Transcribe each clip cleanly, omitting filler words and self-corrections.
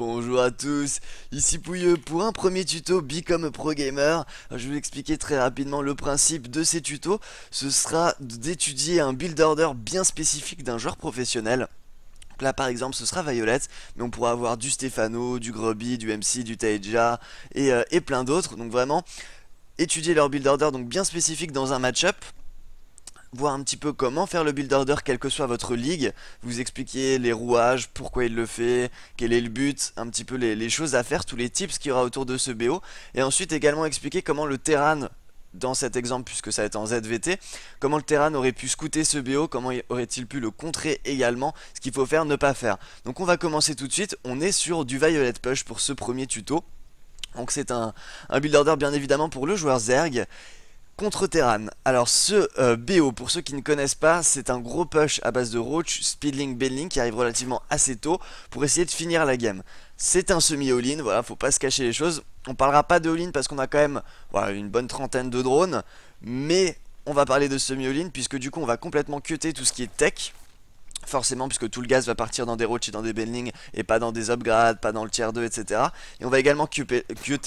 Bonjour à tous, ici Pouilleux pour un premier tuto Become a Pro Gamer. Je vais vous expliquer très rapidement le principe de ces tutos. Ce sera d'étudier un build order bien spécifique d'un joueur professionnel. Donc là par exemple ce sera Violet, mais on pourra avoir du Stefano, du Grubby, du MC, du Taeja et plein d'autres. Donc vraiment étudier leur build order donc bien spécifique dans un match-up. Voir un petit peu comment faire le build order quelle que soit votre ligue, vous expliquer les rouages, pourquoi il le fait, quel est le but, un petit peu les choses à faire, tous les tips qu'il y aura autour de ce BO, et ensuite également expliquer comment le Terran, dans cet exemple puisque ça va être en ZVT, comment le Terran aurait pu scouter ce BO, comment aurait-il pu le contrer également, ce qu'il faut faire, ne pas faire. Donc on va commencer tout de suite, on est sur du Violet Push pour ce premier tuto, donc c'est un build order bien évidemment pour le joueur Zerg, contre Terran. Alors ce BO, pour ceux qui ne connaissent pas, c'est un gros push à base de Roach, Speedlink, Benlink qui arrive relativement assez tôt pour essayer de finir la game. C'est un semi-all-in, voilà, faut pas se cacher les choses. On parlera pas de all-in parce qu'on a quand même voilà, une bonne trentaine de drones, mais on va parler de semi-all-in puisque du coup on va complètement cutter tout ce qui est tech. Forcément puisque tout le gaz va partir dans des roach et dans des bending et pas dans des upgrades, pas dans le tier 2 etc. Et on va également cuter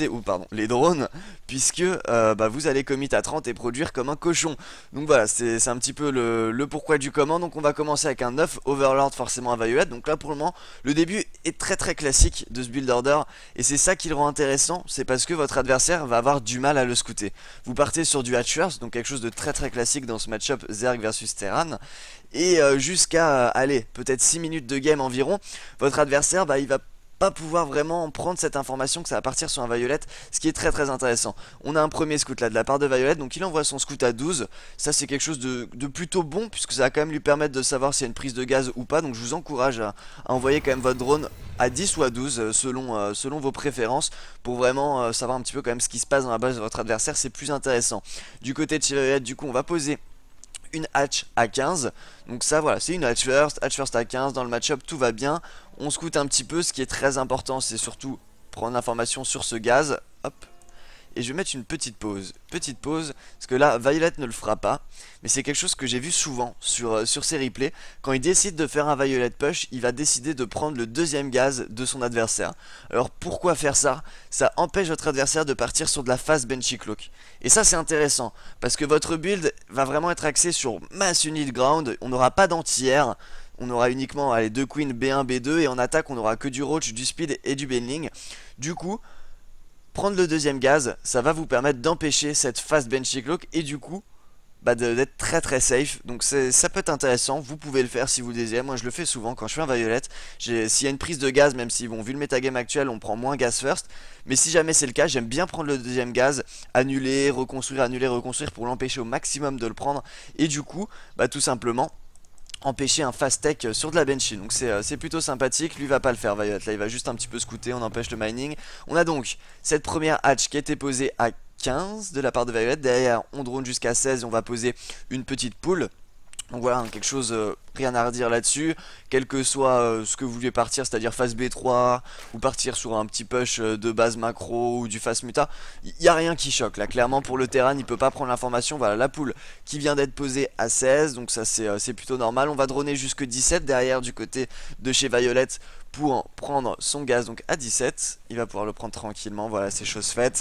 les drones puisque vous allez commit à 30 et produire comme un cochon. Donc voilà c'est un petit peu le pourquoi du comment. Donc on va commencer avec un 9 Overlord forcément à Violet. Donc là pour le moment le début est très classique de ce build order. Et c'est ça qui le rend intéressant, c'est parce que votre adversaire va avoir du mal à le scouter. Vous partez sur du Hatchers, donc quelque chose de très classique dans ce match-up Zerg versus Terran. Et jusqu'à, allez, peut-être 6 minutes de game environ, votre adversaire, il va pas pouvoir vraiment prendre cette information que ça va partir sur un Violet, ce qui est très intéressant. On a un premier scout là de la part de Violet, donc il envoie son scout à 12. Ça c'est quelque chose de plutôt bon, puisque ça va quand même lui permettre de savoir s'il y a une prise de gaz ou pas. Donc je vous encourage à envoyer quand même votre drone à 10 ou à 12 selon vos préférences, pour vraiment savoir un petit peu quand même ce qui se passe dans la base de votre adversaire, c'est plus intéressant. Du côté de chez Violet, du coup on va poser une hatch à 15, donc ça voilà c'est une hatch first à 15, dans le match-up tout va bien, on scoute un petit peu, ce qui est très important c'est surtout prendre l'information sur ce gaz, hop, et je vais mettre une petite pause, parce que là Violet ne le fera pas, mais c'est quelque chose que j'ai vu souvent sur ses replays. Quand il décide de faire un Violet push, il va décider de prendre le deuxième gaz de son adversaire. Alors pourquoi faire ça? Ça empêche votre adversaire de partir sur de la fast benchy cloak. Et ça c'est intéressant, parce que votre build va vraiment être axé sur mass unit ground, on n'aura pas d'anti-air. On aura uniquement les deux queens B1, B2, et en attaque on aura que du roach, du speed et du bending. Du coup prendre le deuxième gaz, ça va vous permettre d'empêcher cette fast benchy cloak et du coup d'être très safe. Donc ça peut être intéressant, vous pouvez le faire si vous le désirez. Moi je le fais souvent quand je fais un Violet. S'il y a une prise de gaz, même si bon vu le metagame actuel on prend moins gaz first, mais si jamais c'est le cas, j'aime bien prendre le deuxième gaz, annuler, reconstruire pour l'empêcher au maximum de le prendre. Et du coup tout simplement empêcher un fast tech sur de la benchy. Donc c'est plutôt sympathique. Lui va pas le faire Violet, là il va juste un petit peu scouter, on empêche le mining. On a donc cette première hatch qui a été posée à 15 de la part de Violet. Derrière on drone jusqu'à 16 et on va poser une petite poule. Donc voilà, quelque chose, rien à redire là-dessus. Quel que soit ce que vous voulez partir, c'est-à-dire phase B3 ou partir sur un petit push de base macro ou du fast muta, il n'y a rien qui choque. Là clairement pour le Terran il peut pas prendre l'information. Voilà la poule qui vient d'être posée à 16, donc ça c'est plutôt normal. On va droner jusque 17 derrière du côté de chez Violet pour prendre son gaz donc à 17. Il va pouvoir le prendre tranquillement, voilà c'est chose faite.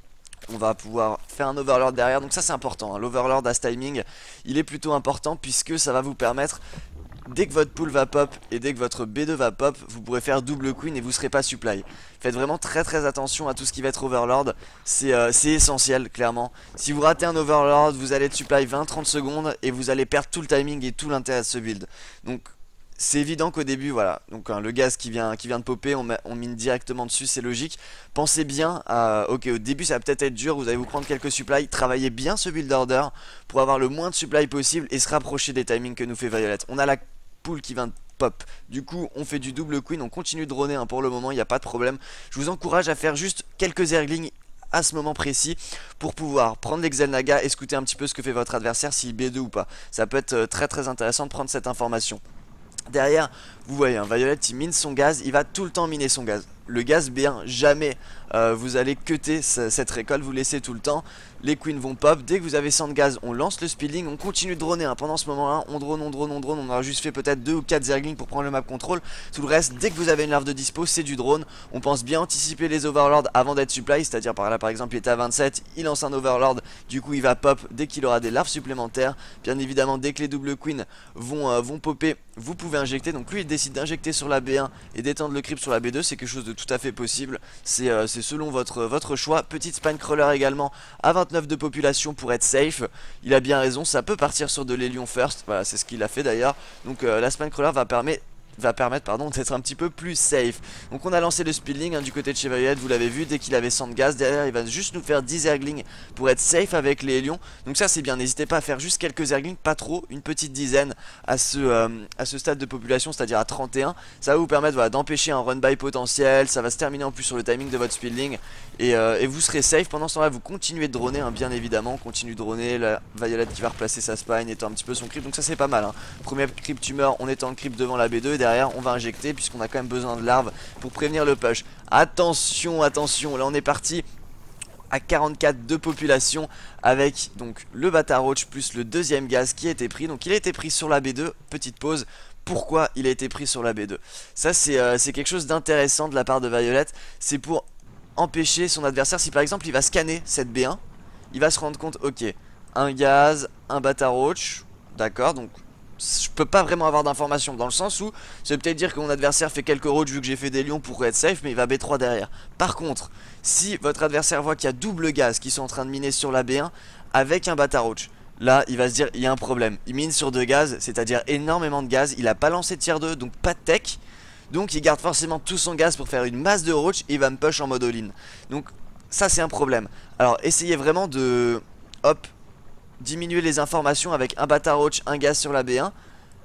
On va pouvoir faire un overlord derrière, donc ça c'est important, hein. L'overlord à ce timing il est plutôt important puisque ça va vous permettre, dès que votre pool va pop et dès que votre B2 va pop, vous pourrez faire double queen et vous serez pas supply. Faites vraiment très attention à tout ce qui va être overlord, c'est essentiel clairement. Si vous ratez un overlord, vous allez être supply 20-30 secondes et vous allez perdre tout le timing et tout l'intérêt de ce build. Donc c'est évident qu'au début, voilà, donc le gaz qui vient de popper, on mine directement dessus, c'est logique. Pensez bien à, ok, au début ça va peut-être être dur, vous allez vous prendre quelques supplies, travaillez bien ce build order pour avoir le moins de supply possible et se rapprocher des timings que nous fait Violet. On a la pool qui vient de pop, du coup on fait du double queen, on continue de droner pour le moment, il n'y a pas de problème. Je vous encourage à faire juste quelques erglings à ce moment précis pour pouvoir prendre l'exel naga et scouter un petit peu ce que fait votre adversaire, s'il B2 ou pas. Ça peut être très intéressant de prendre cette information. Derrière, vous voyez, Violet il mine son gaz, il va tout le temps miner son gaz. le gaz B1, jamais vous allez cutter cette récolte, vous laissez tout le temps. Les queens vont pop, dès que vous avez 100 de gaz, on lance le speedling, on continue de droner, hein. Pendant ce moment là, on drone, on aura juste fait peut-être 2 ou 4 zerglings pour prendre le map control. Tout le reste, dès que vous avez une larve de dispo, c'est du drone. On pense bien anticiper les overlords avant d'être supply, c'est-à-dire par là par exemple il était à 27, il lance un overlord, du coup il va pop dès qu'il aura des larves supplémentaires. Bien évidemment dès que les double queens vont popper, vous pouvez injecter. Donc lui il décide d'injecter sur la B1 et d'étendre le creep sur la B2, c'est quelque chose de tout à fait possible, c'est selon votre choix. Petite spine crawler également à 29 de population pour être safe. Il a bien raison, ça peut partir sur de l'hélion first, voilà c'est ce qu'il a fait d'ailleurs. Donc la spine crawler va permettre d'être un petit peu plus safe. Donc on a lancé le speedling, hein, du côté de chez Violet, vous l'avez vu, dès qu'il avait 100 de gaz, derrière il va juste nous faire 10 zerglings pour être safe avec les hélions. Donc ça c'est bien, n'hésitez pas à faire juste quelques zerglings, pas trop, une petite dizaine à ce stade de population, c'est-à-dire à 31. Ça va vous permettre voilà, d'empêcher un run by potentiel, ça va se terminer en plus sur le timing de votre speedling et vous serez safe. Pendant ce temps là vous continuez de droner, hein, bien évidemment, continue de droner, la Violet qui va replacer sa spine, étant un petit peu son creep, donc ça c'est pas mal, hein. Premier creep tumeur, on étend le creep devant la B2 et derrière on va injecter puisqu'on a quand même besoin de larves pour prévenir le push. Attention, attention, là on est parti à 44 de population avec donc le bata roach plus le deuxième gaz qui a été pris. Donc il a été pris sur la B2, petite pause. Pourquoi il a été pris sur la B2? Ça c'est quelque chose d'intéressant de la part de Violet, c'est pour empêcher son adversaire, si par exemple il va scanner cette B1, il va se rendre compte, ok, un gaz, un bata roach, d'accord, donc je peux pas vraiment avoir d'informations dans le sens où ça veut peut-être dire que mon adversaire fait quelques roads vu que j'ai fait des lions pour être safe, mais il va B3 derrière. Par contre, si votre adversaire voit qu'il y a double gaz qui sont en train de miner sur la B1 avec un bata roach, là il va se dire il y a un problème. Il mine sur 2 gaz, c'est-à-dire énormément de gaz, il a pas lancé de tier 2 donc pas de tech, donc il garde forcément tout son gaz pour faire une masse de roach et il va me push en mode all-in. Donc ça c'est un problème. Alors essayez vraiment de hop, diminuer les informations avec un bata roach, un gaz sur la B1,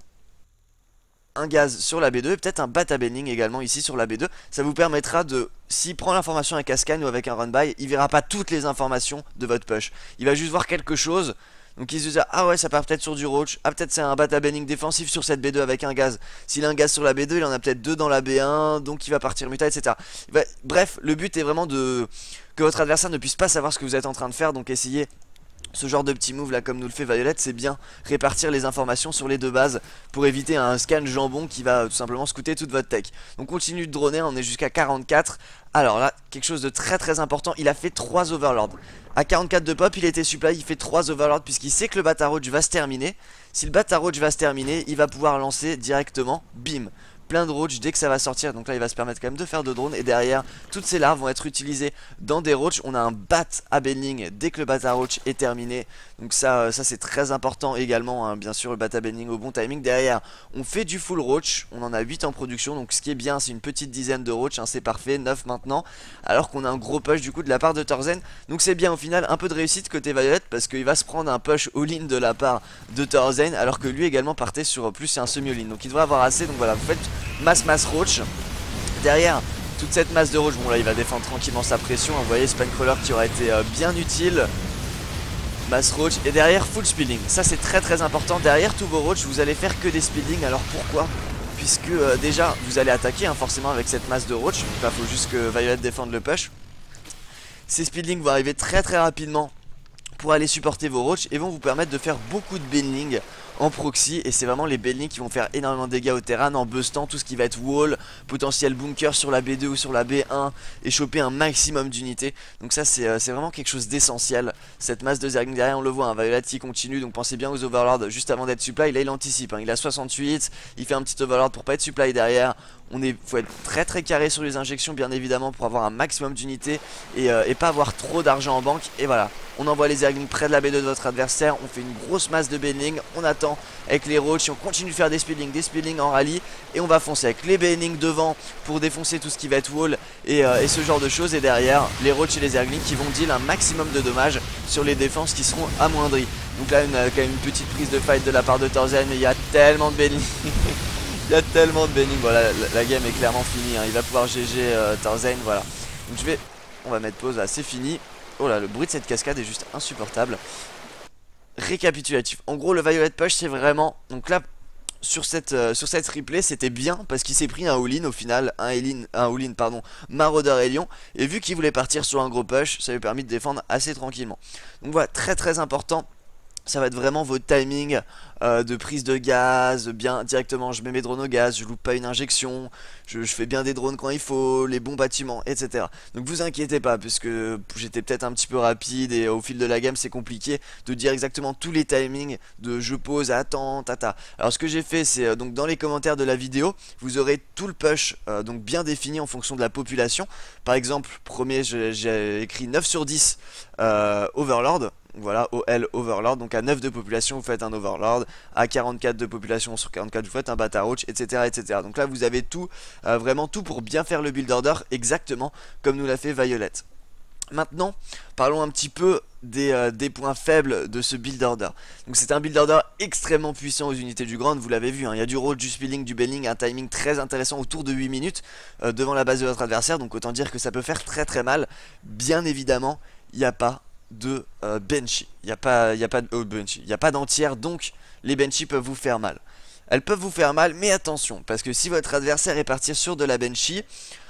un gaz sur la B2 et peut-être un bata bending également ici sur la B2. Ça vous permettra de, s'il prend l'information avec un scan ou avec un run by, il verra pas toutes les informations de votre push. Il va juste voir quelque chose. Donc il se dit ah ouais ça part peut-être sur du roach, ah peut-être c'est un bata bending défensif sur cette B2 avec un gaz. S'il a un gaz sur la B2 il en a peut-être 2 dans la B1, donc il va partir muta, etc. Bref, le but est vraiment que votre adversaire ne puisse pas savoir ce que vous êtes en train de faire. Donc essayez ce genre de petit move là comme nous le fait Violet, c'est bien répartir les informations sur les deux bases pour éviter un scan jambon qui va tout simplement scouter toute votre tech. Donc continue de droner, on est jusqu'à 44. Alors là, quelque chose de très important, il a fait 3 overlords. À 44 de pop, il était supply, il fait 3 overlords puisqu'il sait que le bata roach va se terminer. Si le bata roach va se terminer, il va pouvoir lancer directement, bim, plein de roach dès que ça va sortir. Donc là il va se permettre quand même de faire 2 drones. Et derrière, toutes ces larves vont être utilisées dans des roach. On a un bat à bending dès que le bata roach est terminé. Donc ça c'est très important également, hein. Bien sûr le bata bending au bon timing. Derrière on fait du full roach, on en a 8 en production. Donc ce qui est bien c'est une petite dizaine de roach, hein, c'est parfait, 9 maintenant. Alors qu'on a un gros push du coup de la part de Torzen. Donc c'est bien au final, un peu de réussite côté Violet parce qu'il va se prendre un push all-in de la part de Torzen. Alors que lui également partait sur plus c'est un semi-all-in. Donc il devrait avoir assez, donc voilà, vous faites masse roach. Derrière toute cette masse de roach, bon là il va défendre tranquillement sa pression, hein. Vous voyez Spinecrawler qui aura été bien utile. Mass roach et derrière full speeding, ça c'est très important. Derrière tous vos roach vous allez faire que des speeding. Alors pourquoi? Puisque déjà vous allez attaquer, hein, forcément avec cette masse de roach. Il faut juste que Violet défende le push. Ces speedling vont arriver très rapidement pour aller supporter vos roach et vont vous permettre de faire beaucoup de bending en proxy. Et c'est vraiment les bending qui vont faire énormément de dégâts au terrain en bustant tout ce qui va être wall, potentiel bunker sur la B2 ou sur la B1 et choper un maximum d'unités. Donc ça c'est vraiment quelque chose d'essentiel. Cette masse de zergling derrière on le voit, hein, Violet qui continue, donc pensez bien aux overlords juste avant d'être supply. Là il anticipe, hein, il a 68, il fait un petit overlord pour pas être supply derrière. Faut être très carré sur les injections bien évidemment pour avoir un maximum d'unités et pas avoir trop d'argent en banque. Et voilà, on envoie les zerglings près de la B2 de votre adversaire, on fait une grosse masse de bending, on attend avec les roach et on continue de faire des speedling en rallye et on va foncer avec les bending devant pour défoncer tout ce qui va être wall et ce genre de choses. Et derrière les roach et les zerglings qui vont deal un maximum de dommages sur les défenses qui seront amoindries. Donc là quand même une petite prise de fight de la part de Torzen, mais il y a tellement de bending. Il y a tellement de bending, voilà, la game est clairement finie, hein. Il va pouvoir GG Torzen, voilà. Donc on va mettre pause là, c'est fini. Oh là, le bruit de cette cascade est juste insupportable. Récapitulatif, en gros le Violet push c'est vraiment, donc là sur cette replay, c'était bien parce qu'il s'est pris un all-in au final, un all-in pardon, Marauder et Lion, et vu qu'il voulait partir sur un gros push, ça lui a permis de défendre assez tranquillement. Donc voilà, très très important. Ça va être vraiment vos timings de prise de gaz, bien directement je mets mes drones au gaz, je loupe pas une injection, je fais bien des drones quand il faut, les bons bâtiments, etc. Donc vous inquiétez pas, puisque j'étais peut-être un petit peu rapide et au fil de la game c'est compliqué de dire exactement tous les timings de je pose, attends, tata. Alors ce que j'ai fait c'est donc dans les commentaires de la vidéo, vous aurez tout le push donc bien défini en fonction de la population. Par exemple, premier j'ai écrit 9 sur 10 Overlord. Voilà, OL Overlord, donc à 9 de population vous faites un Overlord, à 44 de population sur 44 vous faites un Bata Roach, etc., etc. Donc là vous avez tout, vraiment tout pour bien faire le build order exactement comme nous l'a fait Violet. Maintenant, parlons un petit peu des points faibles de ce build order. Donc c'est un build order extrêmement puissant aux unités du Grand, vous l'avez vu, hein, il y a du roll, du spilling, du belling, un timing très intéressant autour de 8 minutes devant la base de votre adversaire, donc autant dire que ça peut faire très très mal. Bien évidemment, il n'y a pas de Banshee, il n'y a pas d'entière, donc les Banshee peuvent vous faire mal. Elles peuvent vous faire mal, mais attention, parce que si votre adversaire est parti sur de la Banshee,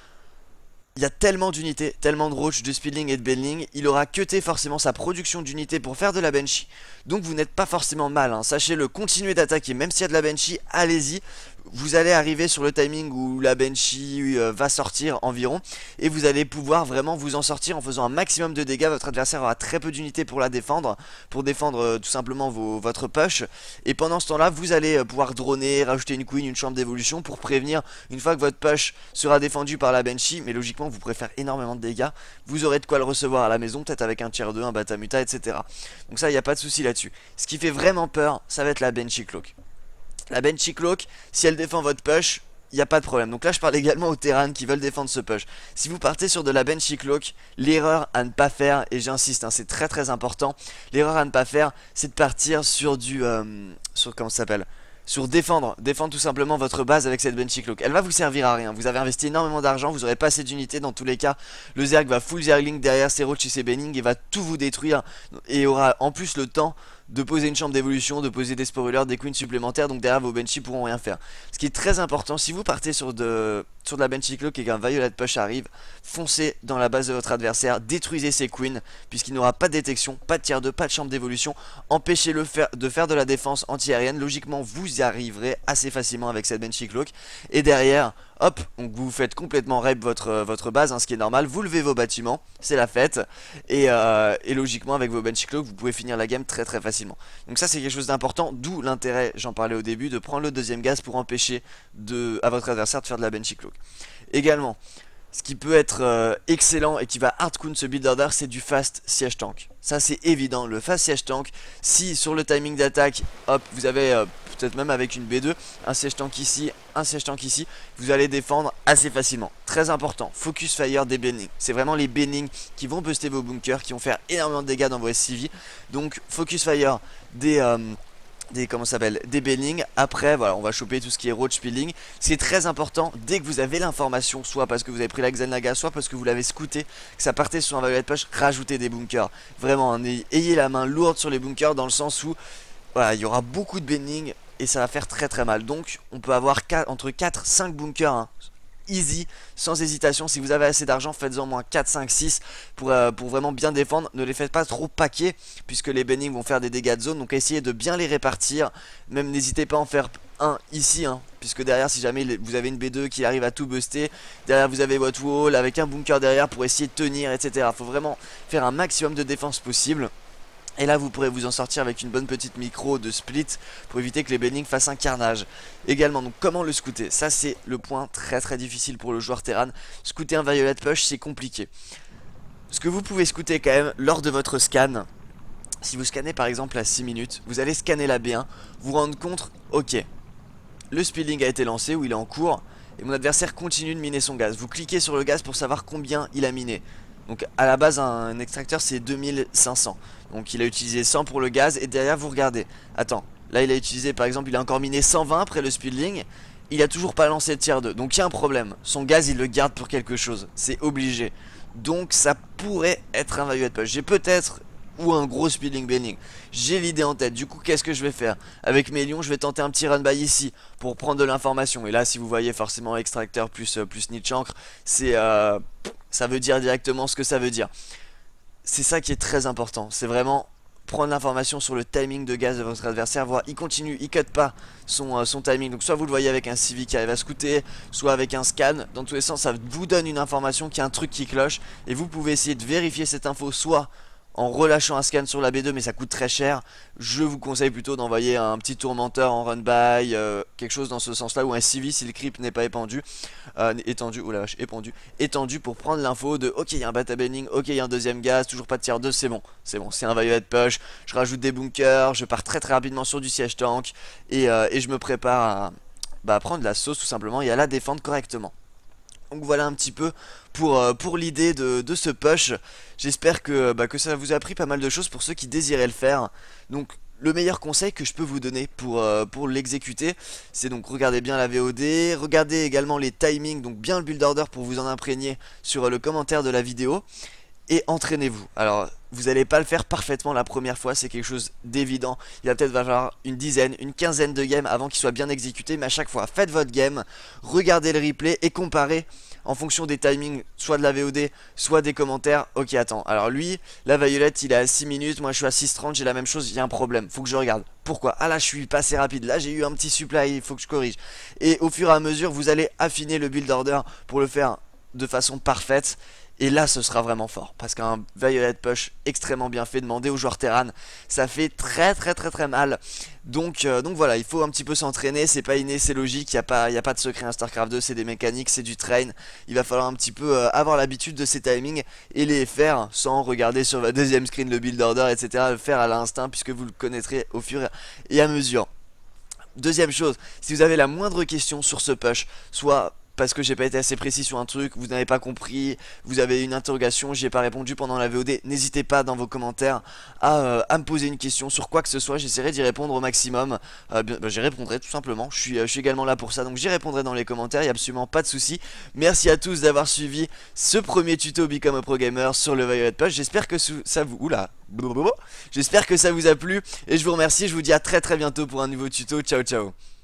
il y a tellement d'unités, tellement de roach, de speedling et de belling, il aura cuté forcément sa production d'unités pour faire de la Banshee. Donc vous n'êtes pas forcément mal, hein. Sachez-le, continuez d'attaquer, même s'il y a de la Banshee, allez-y. Vous allez arriver sur le timing où la Banshee va sortir environ, et vous allez pouvoir vraiment vous en sortir en faisant un maximum de dégâts. Votre adversaire aura très peu d'unités pour la défendre, pour défendre tout simplement votre push, et pendant ce temps là vous allez pouvoir droner, rajouter une queen, une chambre d'évolution pour prévenir une fois que votre push sera défendu par la Banshee. Mais logiquement vous pourrez faire énormément de dégâts, vous aurez de quoi le recevoir à la maison, peut-être avec un tier 2, un Batamuta, etc. Donc ça il n'y a pas de souci là-dessus. Ce qui fait vraiment peur, ça va être la Banshee Cloak. La Banshee Cloak, si elle défend votre push, il n'y a pas de problème. Donc là je parle également aux Terran qui veulent défendre ce push. Si vous partez sur de la Banshee Cloak, l'erreur à ne pas faire, et j'insiste, hein, c'est très très important, l'erreur à ne pas faire, c'est de partir sur du... comment ça s'appelle, sur défendre tout simplement votre base avec cette Banshee Cloak. Elle va vous servir à rien, vous avez investi énormément d'argent, vous n'aurez pas assez d'unités dans tous les cas. Le Zerg va full Zergling derrière ses roaches et ses Benning et va tout vous détruire, et aura en plus le temps de poser une chambre d'évolution, de poser des spoilers, des queens supplémentaires, donc derrière vos Banshee pourront rien faire. Ce qui est très important, si vous partez sur de la Banshee Cloak et qu'un Violet Push arrive, foncez dans la base de votre adversaire, détruisez ses queens, puisqu'il n'aura pas de détection, pas de tier 2, pas de chambre d'évolution, empêchez-le de faire de la défense anti-aérienne, logiquement vous y arriverez assez facilement avec cette Banshee Cloak, et derrière... hop, donc vous faites complètement rape votre base, hein, ce qui est normal, vous levez vos bâtiments, c'est la fête, et logiquement avec vos Banshee Cloak vous pouvez finir la game très très facilement. Donc ça c'est quelque chose d'important, d'où l'intérêt, j'en parlais au début, de prendre le deuxième gaz pour empêcher à votre adversaire de faire de la Banshee Cloak. Également, ce qui peut être excellent et qui va hardcoon ce build order, c'est du fast siege tank. Ça c'est évident, le fast siege tank, si sur le timing d'attaque, hop, vous avez peut-être même avec une B2, un siege tank ici, un siege tank ici, vous allez défendre assez facilement. Très important, focus fire des Benning. C'est vraiment les Benning qui vont buster vos bunkers, qui vont faire énormément de dégâts dans vos SCV. Donc focus fire des Benning. Après voilà, on va choper tout ce qui est roach spilling. C'est très important dès que vous avez l'information, soit parce que vous avez pris la Xelnaga, soit parce que vous l'avez scouté, que ça partait sur un Violet Push, rajoutez des bunkers. Vraiment, hein, ayez la main lourde sur les bunkers, dans le sens où voilà, il y aura beaucoup de Benning et ça va faire très très mal. Donc on peut avoir entre 4 5 bunkers, hein, easy, sans hésitation. Si vous avez assez d'argent, faites-en moins 4, 5, 6 pour vraiment bien défendre. Ne les faites pas trop paquets, puisque les Benning vont faire des dégâts de zone. Donc essayez de bien les répartir. Même n'hésitez pas à en faire un ici, hein, puisque derrière, si jamais vous avez une B2 qui arrive à tout buster, derrière vous avez votre wall avec un bunker derrière pour essayer de tenir, etc. Faut vraiment faire un maximum de défense possible. Et là vous pourrez vous en sortir avec une bonne petite micro de split pour éviter que les Benning fassent un carnage. Également, donc comment le scouter? Ça c'est le point très très difficile pour le joueur Terran. Scouter un Violet Push c'est compliqué. Ce que vous pouvez scouter quand même lors de votre scan, si vous scannez par exemple à 6 minutes, vous allez scanner la B1, vous rendre compte, ok, le spilling a été lancé ou il est en cours, et mon adversaire continue de miner son gaz. Vous cliquez sur le gaz pour savoir combien il a miné. Donc à la base un extracteur c'est 2500. Donc il a utilisé 100 pour le gaz et derrière vous regardez. Attends, là il a utilisé par exemple, il a encore miné 120 après le speedling. Il a toujours pas lancé de tier 2. Donc il y a un problème. Son gaz il le garde pour quelque chose. C'est obligé. Donc ça pourrait être un Violet Push. J'ai peut-être ou un gros speeding bailing. J'ai l'idée en tête, du coup qu'est-ce que je vais faire? Avec mes lions je vais tenter un petit run by ici pour prendre de l'information. Et là si vous voyez forcément extracteur plus nid de chancre, c'est ça veut dire directement ce que ça veut dire. C'est ça qui est très important, c'est vraiment prendre l'information sur le timing de gaz de votre adversaire, voir il continue, il cut pas son timing. Donc soit vous le voyez avec un CV qui arrive à scouter, soit avec un scan. Dans tous les sens ça vous donne une information qu'il y a un truc qui cloche. Et vous pouvez essayer de vérifier cette info soit en relâchant un scan sur la B2, mais ça coûte très cher. Je vous conseille plutôt d'envoyer un petit tourmenteur en run by, quelque chose dans ce sens là, ou un CV si le creep n'est pas étendu, oh la vache, étendu pour prendre l'info de ok il y a un bata bending, ok il y a un deuxième gaz, toujours pas de tier 2, c'est bon, c'est un violet push, je rajoute des bunkers, je pars très rapidement sur du siège tank, et je me prépare à prendre la sauce tout simplement et à la défendre correctement. Donc voilà un petit peu pour l'idée de ce push. J'espère que ça vous a appris pas mal de choses pour ceux qui désiraient le faire. Donc le meilleur conseil que je peux vous donner pour l'exécuter, c'est donc regarder bien la VOD, regardez également les timings, donc bien le build order pour vous en imprégner sur le commentaire de la vidéo. Et entraînez-vous. Alors, vous n'allez pas le faire parfaitement la première fois, c'est quelque chose d'évident. Il va peut-être falloir une dizaine, une quinzaine de games avant qu'il soit bien exécuté. Mais à chaque fois, faites votre game, regardez le replay et comparez en fonction des timings, soit de la VOD, soit des commentaires. Ok, attends, alors lui, la Violette, il est à 6 minutes, moi je suis à 6:30, j'ai la même chose, il y a un problème, faut que je regarde. Pourquoi? Ah là, je suis pas assez rapide, là j'ai eu un petit supply, il faut que je corrige. Et au fur et à mesure, vous allez affiner le build order pour le faire de façon parfaite. Et là ce sera vraiment fort, parce qu'un Violet Push extrêmement bien fait, demandé aux joueurs Terran, ça fait très mal. Donc voilà, il faut un petit peu s'entraîner, c'est pas inné, c'est logique, il n'y a pas de secret à StarCraft 2, c'est des mécaniques, c'est du train. Il va falloir un petit peu avoir l'habitude de ces timings et les faire sans regarder sur votre deuxième screen le build order, etc. Le faire à l'instinct, puisque vous le connaîtrez au fur et à mesure. Deuxième chose, si vous avez la moindre question sur ce push, soit parce que j'ai pas été assez précis sur un truc, vous n'avez pas compris, vous avez une interrogation, j'y ai pas répondu pendant la VOD, n'hésitez pas dans vos commentaires à me poser une question sur quoi que ce soit, j'essaierai d'y répondre au maximum. J'y répondrai tout simplement, je suis également là pour ça, donc j'y répondrai dans les commentaires, il n'y a absolument pas de souci. Merci à tous d'avoir suivi ce premier tuto Become a Pro Gamer sur le Violet Push, j'espère que ça vous... Oula, j'espère que ça vous a plu, et je vous remercie, je vous dis à très bientôt pour un nouveau tuto, ciao ciao.